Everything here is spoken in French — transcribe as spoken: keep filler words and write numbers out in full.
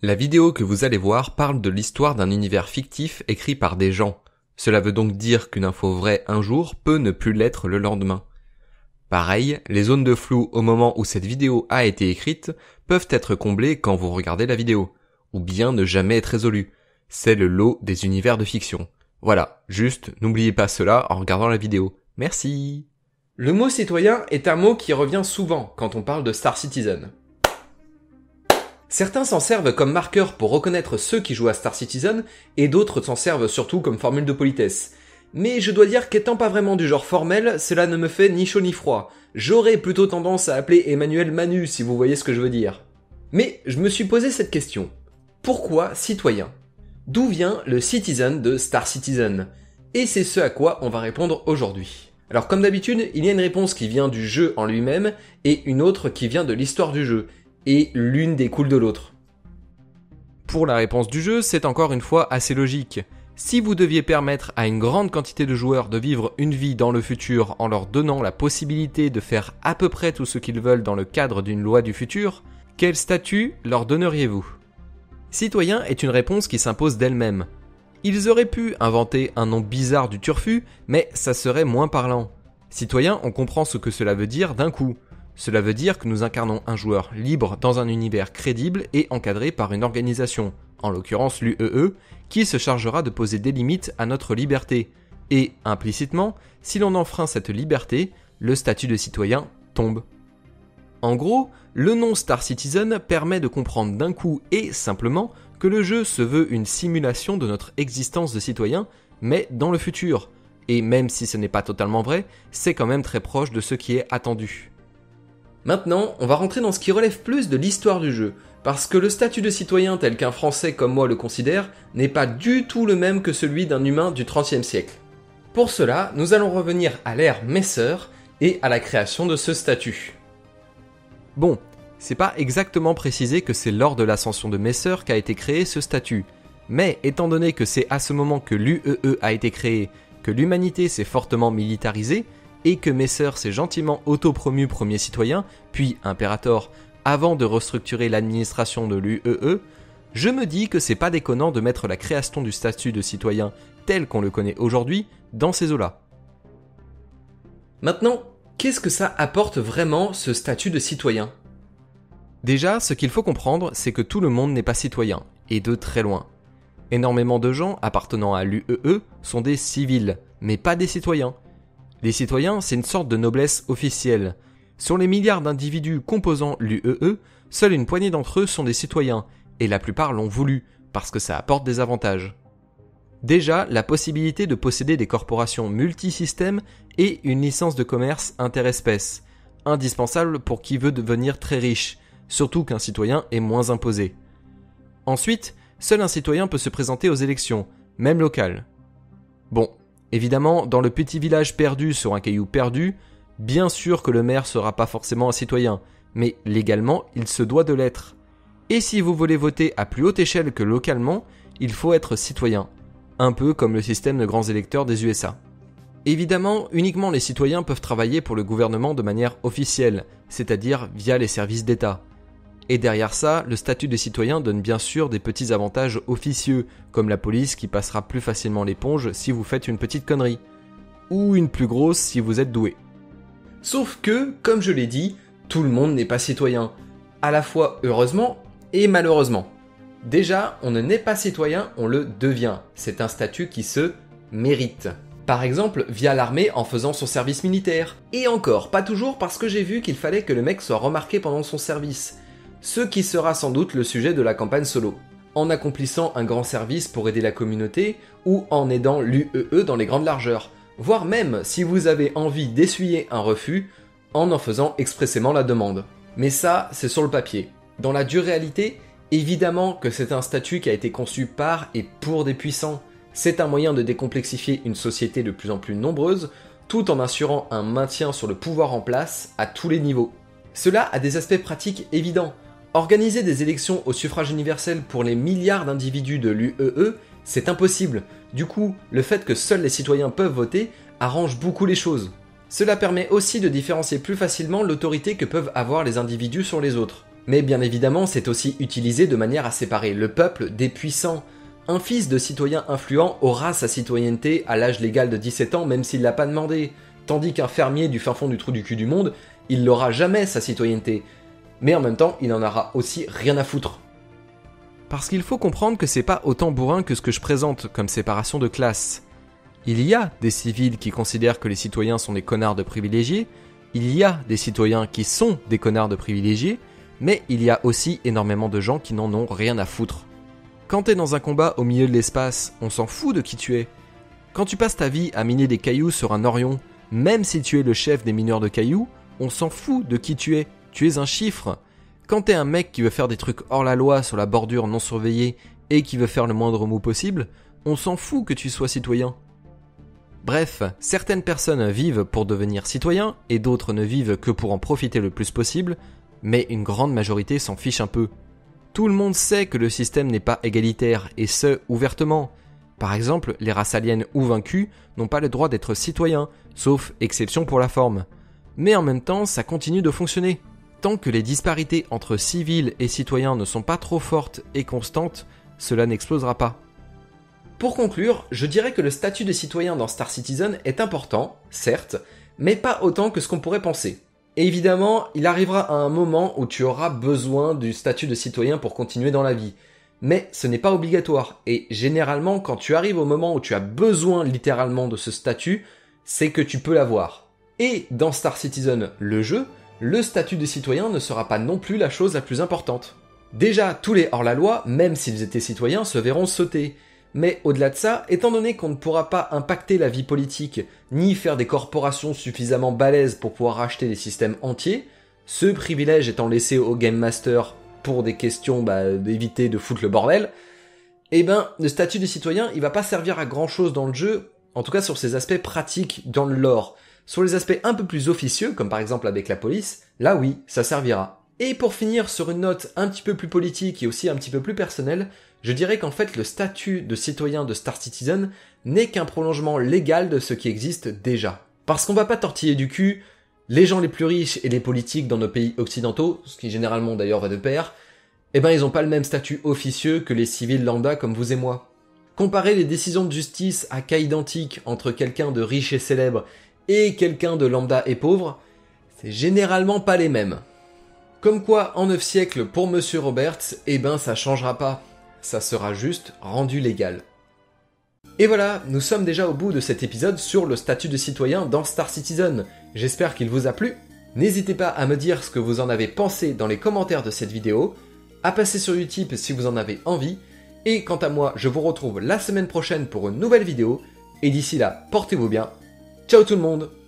La vidéo que vous allez voir parle de l'histoire d'un univers fictif écrit par des gens. Cela veut donc dire qu'une info vraie un jour peut ne plus l'être le lendemain. Pareil, les zones de flou au moment où cette vidéo a été écrite peuvent être comblées quand vous regardez la vidéo, ou bien ne jamais être résolues. C'est le lot des univers de fiction. Voilà, juste n'oubliez pas cela en regardant la vidéo. Merci. Le mot citoyen est un mot qui revient souvent quand on parle de Star Citizen. Certains s'en servent comme marqueur pour reconnaître ceux qui jouent à Star Citizen, et d'autres s'en servent surtout comme formule de politesse. Mais je dois dire qu'étant pas vraiment du genre formel, cela ne me fait ni chaud ni froid. J'aurais plutôt tendance à appeler Emmanuel Manu, si vous voyez ce que je veux dire. Mais je me suis posé cette question. Pourquoi citoyen ? D'où vient le Citizen de Star Citizen ? Et c'est ce à quoi on va répondre aujourd'hui. Alors comme d'habitude, il y a une réponse qui vient du jeu en lui-même, et une autre qui vient de l'histoire du jeu. Et l'une découle de l'autre. Pour la réponse du jeu, c'est encore une fois assez logique. Si vous deviez permettre à une grande quantité de joueurs de vivre une vie dans le futur en leur donnant la possibilité de faire à peu près tout ce qu'ils veulent dans le cadre d'une loi du futur, quel statut leur donneriez-vous ? Citoyen est une réponse qui s'impose d'elle-même. Ils auraient pu inventer un nom bizarre du turfu, mais ça serait moins parlant. Citoyen, on comprend ce que cela veut dire d'un coup. Cela veut dire que nous incarnons un joueur libre dans un univers crédible et encadré par une organisation, en l'occurrence l'U E E, qui se chargera de poser des limites à notre liberté. Et, implicitement, si l'on enfreint cette liberté, le statut de citoyen tombe. En gros, le nom Star Citizen permet de comprendre d'un coup et simplement que le jeu se veut une simulation de notre existence de citoyen, mais dans le futur. Et même si ce n'est pas totalement vrai, c'est quand même très proche de ce qui est attendu. Maintenant, on va rentrer dans ce qui relève plus de l'histoire du jeu, parce que le statut de citoyen tel qu'un Français comme moi le considère n'est pas du tout le même que celui d'un humain du trentième siècle. Pour cela, nous allons revenir à l'ère Messer et à la création de ce statut. Bon, c'est pas exactement précisé que c'est lors de l'ascension de Messer qu'a été créé ce statut, mais étant donné que c'est à ce moment que l'U E E a été créé, que l'humanité s'est fortement militarisée, et que Messer s'est gentiment auto-promu premier citoyen, puis impérator, avant de restructurer l'administration de l'U E E, je me dis que c'est pas déconnant de mettre la création du statut de citoyen tel qu'on le connaît aujourd'hui dans ces eaux-là. Maintenant, qu'est-ce que ça apporte vraiment ce statut de citoyen ? Déjà, ce qu'il faut comprendre, c'est que tout le monde n'est pas citoyen, et de très loin. Énormément de gens appartenant à l'U E E sont des civils, mais pas des citoyens. Les citoyens, c'est une sorte de noblesse officielle. Sur les milliards d'individus composant l'U E E, seule une poignée d'entre eux sont des citoyens, et la plupart l'ont voulu, parce que ça apporte des avantages. Déjà, la possibilité de posséder des corporations multisystèmes et une licence de commerce interespèces, indispensable pour qui veut devenir très riche, surtout qu'un citoyen est moins imposé. Ensuite, seul un citoyen peut se présenter aux élections, même locales. Bon. Évidemment, dans le petit village perdu sur un caillou perdu, bien sûr que le maire sera pas forcément un citoyen, mais légalement, il se doit de l'être. Et si vous voulez voter à plus haute échelle que localement, il faut être citoyen, un peu comme le système de grands électeurs des U S A. Évidemment, uniquement les citoyens peuvent travailler pour le gouvernement de manière officielle, c'est-à-dire via les services d'État. Et derrière ça, le statut de citoyen donne bien sûr des petits avantages officieux, comme la police qui passera plus facilement l'éponge si vous faites une petite connerie. Ou une plus grosse si vous êtes doué. Sauf que, comme je l'ai dit, tout le monde n'est pas citoyen. À la fois heureusement et malheureusement. Déjà, on ne naît pas citoyen, on le devient. C'est un statut qui se mérite. Par exemple, via l'armée en faisant son service militaire. Et encore, pas toujours parce que j'ai vu qu'il fallait que le mec soit remarqué pendant son service. Ce qui sera sans doute le sujet de la campagne solo. En accomplissant un grand service pour aider la communauté, ou en aidant l'U E E dans les grandes largeurs, voire même si vous avez envie d'essuyer un refus, en en faisant expressément la demande. Mais ça, c'est sur le papier. Dans la dure réalité, évidemment que c'est un statut qui a été conçu par et pour des puissants. C'est un moyen de décomplexifier une société de plus en plus nombreuse, tout en assurant un maintien sur le pouvoir en place à tous les niveaux. Cela a des aspects pratiques évidents. Organiser des élections au suffrage universel pour les milliards d'individus de l'U E E, c'est impossible. Du coup, le fait que seuls les citoyens peuvent voter arrange beaucoup les choses. Cela permet aussi de différencier plus facilement l'autorité que peuvent avoir les individus sur les autres. Mais bien évidemment, c'est aussi utilisé de manière à séparer le peuple des puissants. Un fils de citoyen influent aura sa citoyenneté à l'âge légal de dix-sept ans même s'il l'a pas demandé, tandis qu'un fermier du fin fond du trou du cul du monde, il n'aura jamais sa citoyenneté. Mais en même temps, il en aura aussi rien à foutre. Parce qu'il faut comprendre que c'est pas autant bourrin que ce que je présente comme séparation de classe. Il y a des civils qui considèrent que les citoyens sont des connards de privilégiés, il y a des citoyens qui sont des connards de privilégiés, mais il y a aussi énormément de gens qui n'en ont rien à foutre. Quand t'es dans un combat au milieu de l'espace, on s'en fout de qui tu es. Quand tu passes ta vie à miner des cailloux sur un Orion, même si tu es le chef des mineurs de cailloux, on s'en fout de qui tu es, tu es un chiffre. Quand t'es un mec qui veut faire des trucs hors la loi sur la bordure non surveillée et qui veut faire le moindre mot possible, on s'en fout que tu sois citoyen. Bref, certaines personnes vivent pour devenir citoyens et d'autres ne vivent que pour en profiter le plus possible, mais une grande majorité s'en fiche un peu. Tout le monde sait que le système n'est pas égalitaire, et ce, ouvertement. Par exemple, les races aliens ou vaincues n'ont pas le droit d'être citoyens, sauf exception pour la forme. Mais en même temps, ça continue de fonctionner. Tant que les disparités entre civils et citoyens ne sont pas trop fortes et constantes, cela n'explosera pas. Pour conclure, je dirais que le statut de citoyen dans Star Citizen est important, certes, mais pas autant que ce qu'on pourrait penser. Et évidemment, il arrivera à un moment où tu auras besoin du statut de citoyen pour continuer dans la vie. Mais ce n'est pas obligatoire, et généralement quand tu arrives au moment où tu as besoin littéralement de ce statut, c'est que tu peux l'avoir. Et dans Star Citizen, le jeu, le statut de citoyen ne sera pas non plus la chose la plus importante. Déjà, tous les hors-la-loi, même s'ils étaient citoyens, se verront sauter. Mais au-delà de ça, étant donné qu'on ne pourra pas impacter la vie politique, ni faire des corporations suffisamment balèzes pour pouvoir racheter des systèmes entiers, ce privilège étant laissé au Game Master pour des questions bah, d'éviter de foutre le bordel, eh ben, le statut de citoyen, il va pas servir à grand chose dans le jeu, en tout cas sur ses aspects pratiques dans le lore. Sur les aspects un peu plus officieux, comme par exemple avec la police, là oui, ça servira. Et pour finir sur une note un petit peu plus politique et aussi un petit peu plus personnelle, je dirais qu'en fait le statut de citoyen de Star Citizen n'est qu'un prolongement légal de ce qui existe déjà. Parce qu'on va pas tortiller du cul, les gens les plus riches et les politiques dans nos pays occidentaux, ce qui généralement d'ailleurs va de pair, eh ben ils ont pas le même statut officieux que les civils lambda comme vous et moi. Comparer les décisions de justice à cas identique entre quelqu'un de riche et célèbre et quelqu'un de lambda et pauvre, c'est généralement pas les mêmes. Comme quoi, en neuf siècles, pour Monsieur Roberts, eh ben ça changera pas. Ça sera juste rendu légal. Et voilà, nous sommes déjà au bout de cet épisode sur le statut de citoyen dans Star Citizen. J'espère qu'il vous a plu. N'hésitez pas à me dire ce que vous en avez pensé dans les commentaires de cette vidéo, à passer sur Utip si vous en avez envie, et quant à moi, je vous retrouve la semaine prochaine pour une nouvelle vidéo, et d'ici là, portez-vous bien. Ciao tout le monde!